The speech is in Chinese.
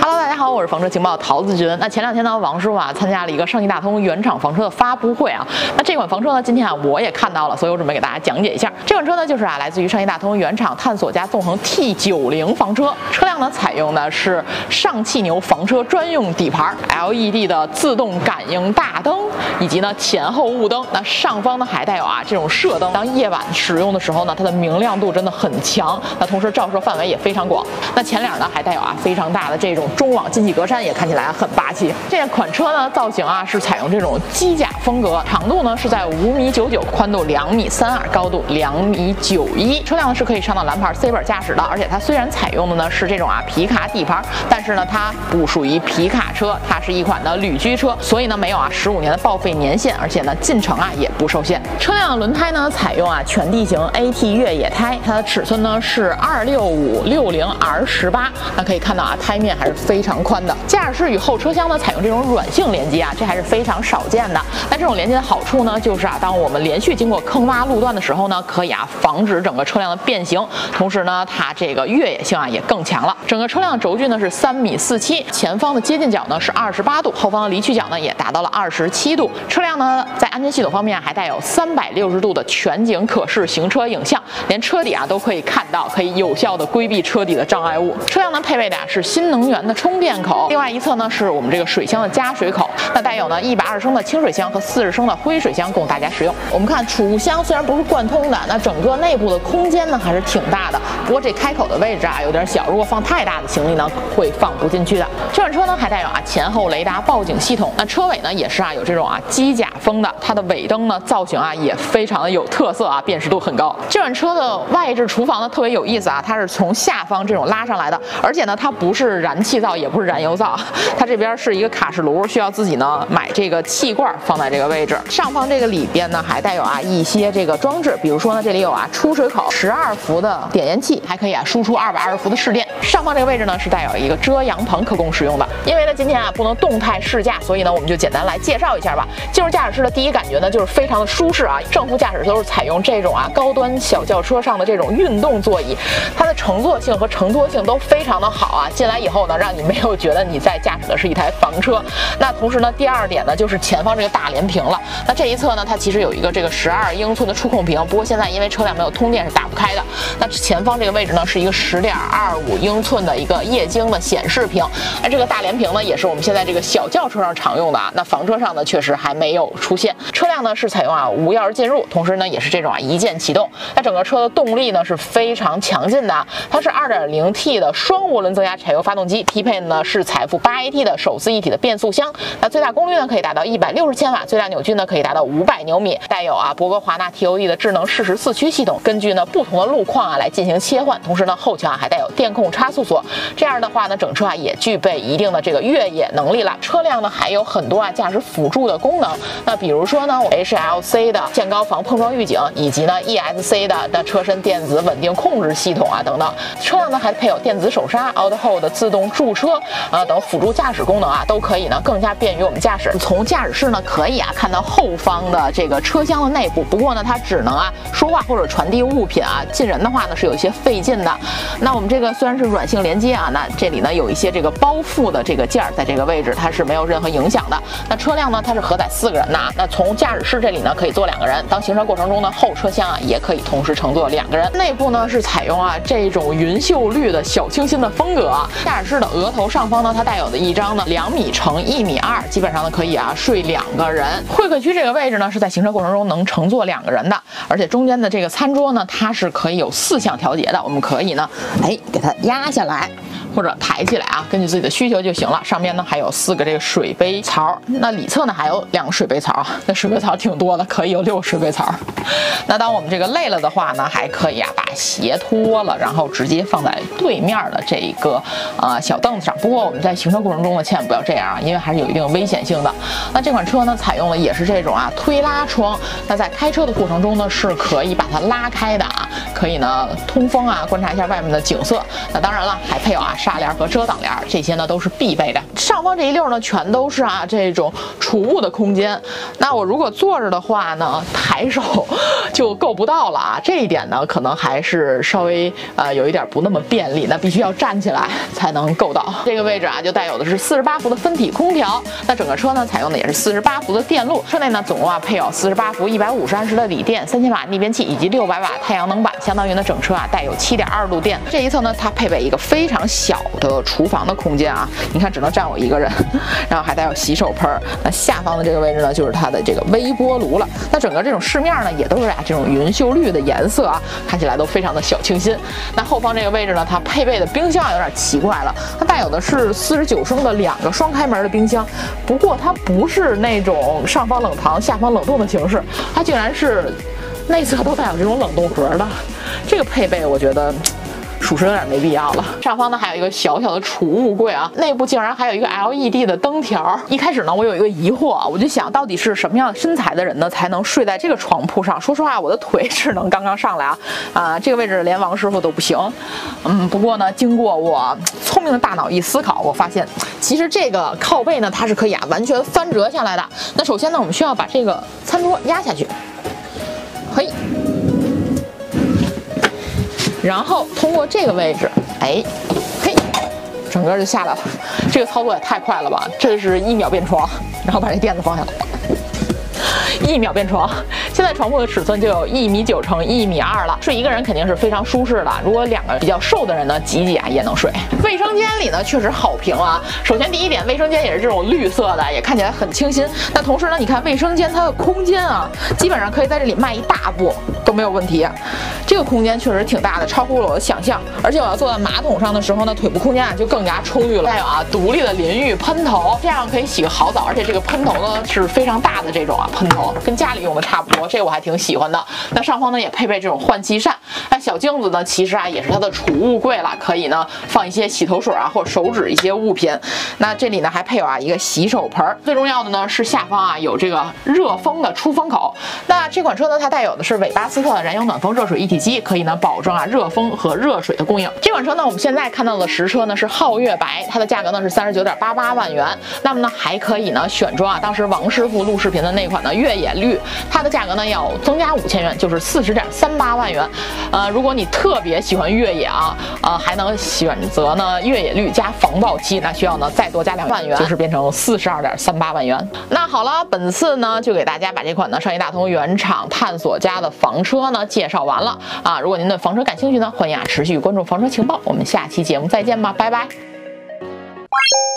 Hello， 大家好，我是房车情报桃子君。那前两天呢，王师傅参加了一个上汽大通原厂房车的发布会啊。那这款房车呢，今天我也看到了，所以我准备给大家讲解一下。这款车呢，就是来自于上汽大通原厂探索家纵横 T90房车，车辆呢采用的是上汽牛房车专用底盘 ，LED 的自动感应大灯，以及呢前后雾灯。那上方呢还带有这种射灯，当夜晚使用的时候呢，它的明亮度真的很强。那同时照射范围也非常广。那前脸呢还带有非常大的这种中网进气格栅，也看起来很霸气。这款车呢造型是采用这种机甲风格，长度呢是在5.99米，宽度2.32米，高度2.91米。车辆是可以上到蓝牌 C 本驾驶的，而且它虽然采用的呢是这种皮卡底盘，但是呢它不属于皮卡车，它是一款的旅居车，所以呢没有15年的报废年限，而且呢进程也不受限。车辆的轮胎呢采用全地形 AT 越野胎，它的尺寸呢是265/60R18，那可以看到胎面还是非常宽的。驾驶室与后车厢呢采用这种软性连接这还是非常少见的。那这种连接的好处呢，就是当我们连续经过坑洼路段的时候呢，可以防止整个车辆的变形，同时呢它这个越野性也更强了。整个车辆的轴距呢是3.47米，前方的接近角呢是28度，后方的离去角呢也达到了27度。车辆呢在安全系统方面还带有360度的全景可视行车影像，连车底都可以看到，可以有效的规避车底的障碍物。车辆呢配备的是新能源的充电口，另外一侧呢是我们这个水箱的加水口，那带有呢120升的清水箱和40升的灰水箱供大家使用。我们看储物箱虽然不是贯通的，那整个内部的空间呢还是挺大的，不过这开口的位置有点小，如果放太大的行李呢会放不进去的。这款车呢还带有前后雷达报警系统，那车尾呢也是有这种机甲风的，它的尾灯呢造型也非常的有特色辨识度很高。这款车的外置厨房呢特别有意思它是从下方这种拉上来的，而且呢它不是燃气灶也不是燃油灶，它这边是一个卡式炉，需要自己呢买这个气罐放在这个位置。上方这个里边呢还带有一些这个装置，比如说呢这里有出水口，12伏的点烟器，还可以输出220伏的市电。上方这个位置呢是带有一个遮阳棚可供使用的。因为呢今天不能动态试驾，所以呢我们就简单来介绍一下吧。进入驾驶室的第一感觉呢就是非常的舒适正副驾驶都是采用这种高端小轿车上的这种运动座椅，它的乘坐性和承托性都非常的好进来以后呢，让你没有觉得你在驾驶的是一台房车。那同时呢，第二点呢，就是前方这个大连屏了。那这一侧呢，它其实有一个这个12英寸的触控屏，不过现在因为车辆没有通电是打不开的。那前方这个位置呢，是一个10.25英寸的一个液晶的显示屏。那这个大连屏呢，也是我们现在这个小轿车上常用的那房车上呢，确实还没有出现。车辆呢是采用无钥匙进入，同时呢也是这种一键启动。那整个车的动力呢是非常强劲的，它是2.0T 的双涡轮增压柴油发动机，匹配呢是财富 8AT 的手自一体的变速箱。那最大功率呢可以达到160千瓦，最大扭矩呢可以达到500牛米。带有博格华纳 TOE 的智能适时四驱系统，根据呢不同的路况来进行切换。同时呢后桥还带有电控差速锁，这样的话呢整车也具备一定的这个越野能力了。车辆呢还有很多驾驶辅助的功能，那比如说呢 HLC 的限高防碰撞预警，以及呢 ESC 的车身电子稳定控制系统等等。车辆呢还配有电子手刹、Auto Hold 的自动驻车等辅助驾驶功能都可以呢更加便于我们驾驶。从驾驶室呢可以看到后方的这个车厢的内部，不过呢它只能说话或者传递物品进人的话呢是有一些费劲的。那我们这个虽然是软性连接那这里呢有一些这个包覆的这个件在这个位置，它是没有任何影响的。那车辆呢它是荷载4个人的，那从驾驶室这里呢可以坐2个人，当行车过程中呢后车厢也可以同时乘坐2个人。内部呢是采用这种云绣绿的小清新的风格驾驶室的额头上方呢它带有的一张呢2米乘1.2米，基本上呢可以睡2个人。会客区这个位置呢是在行车过程中能乘坐2个人的，而且中间的这个餐桌呢它是可以有4项调节的，我们可以呢给它压下来或者抬起来根据自己的需求就行了。上面呢还有4个这个水杯槽，那里侧呢还有2个水杯槽那水杯槽挺多的，可以有6个水杯槽。那当我们这个累了的话呢，还可以把鞋脱了，然后直接放在对面的这个小凳子上。不过我们在行车过程中呢，千万不要这样因为还是有一定危险性的。那这款车呢，采用的也是这种推拉窗。那在开车的过程中呢，是可以把它拉开的可以呢通风啊，观察一下外面的景色。那当然了，还配有纱帘和遮挡帘，这些呢都是必备的。上方这一溜呢，全都是这种储物的空间。那我如果坐着的话呢，抬手就够不到了啊。这一点呢，可能还是稍微有一点不那么便利，那必须要站起来才能够到。这个位置就带有的是48伏的分体空调。那整个车呢，采用的也是48伏的电路。车内呢，总共配有48伏150安时的锂电、3000瓦逆变器以及600瓦太阳能板，相当于呢整车带有7.2度电。这一侧呢，它配备一个非常小的厨房的空间啊，你看只能站我一个人，然后还带有洗手盆。那下方的这个位置呢，就是它的这个微波炉了。那整个这种饰面呢，也都是这种云秀绿的颜色啊，看起来都非常的小清新。那后方这个位置呢，它配备的冰箱有点奇怪了，它带有的是49升的2个双开门的冰箱，不过它不是那种上方冷藏下方冷冻的形式，它竟然是内侧都带有这种冷冻盒的。这个配备我觉得属实有点没必要了。上方呢还有一个小小的储物柜啊，内部竟然还有一个 LED 的灯条。一开始呢，我有一个疑惑啊，我就想到底是什么样的身材的人呢才能睡在这个床铺上？说实话，我的腿只能刚刚上来这个位置连王师傅都不行。不过呢，经过我聪明的大脑一思考，我发现其实这个靠背呢，它是可以完全翻折下来的。那首先呢，我们需要把这个餐桌压下去，嘿。然后通过这个位置，整个就下来了。这个操作也太快了吧！这是1秒变床，然后把这垫子放下来，1秒变床。现在床铺的尺寸就有1.9米乘1.2米了，睡一个人肯定是非常舒适的。如果2个比较瘦的人呢，挤挤也能睡。卫生间里呢，确实好评啊。首先第一点，卫生间也是这种绿色的，也看起来很清新。那同时呢，你看卫生间它的空间基本上可以在这里迈一大步都没有问题。这个空间确实挺大的，超乎了我的想象。而且我要坐在马桶上的时候呢，腿部空间就更加充裕了。还有独立的淋浴喷头，这样可以洗个好澡。而且这个喷头呢是非常大的这种喷头，跟家里用的差不多，这我还挺喜欢的。那上方呢也配备这种换气扇。那小镜子呢，其实也是它的储物柜了，可以呢放一些洗头水或者手纸一些物品。那这里呢还配有一个洗手盆。最重要的呢是下方有这个热风的出风口。那这款车呢，它带有的是韦巴斯特燃油暖风热水一体机，可以呢保证热风和热水的供应。这款车呢，我们现在看到的实车呢是皓月白，它的价格呢是39.88万元。那么呢还可以呢选装当时王师傅录视频的那款呢越野绿，它的价格呢要增加5000元，就是40.38万元。如果你特别喜欢越野还能选择呢越野绿加防爆漆，那需要呢再多加2万元，就是变成42.38万元。那好了，本次呢就给大家把这款呢上汽大通原厂探索家的房车呢介绍完了如果您对房车感兴趣呢，欢迎持续关注房车情报。我们下期节目再见吧，拜拜。